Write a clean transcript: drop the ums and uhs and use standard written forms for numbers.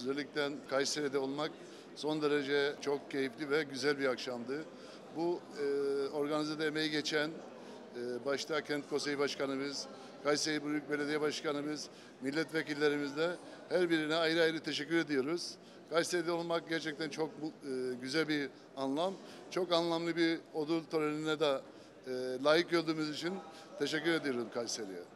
özellikle Kayseri'de olmak son derece çok keyifli ve güzel bir akşamdı. Bu organizede emeği geçen başta Kent Konseyi Başkanımız, Kayseri Büyük Belediye Başkanımız, milletvekillerimizle her birine ayrı ayrı teşekkür ediyoruz. Kayseri'de olmak gerçekten çok güzel bir anlam. Çok anlamlı bir ödül törenine de layık gördüğümüz için teşekkür ediyorum Kayseri'ye.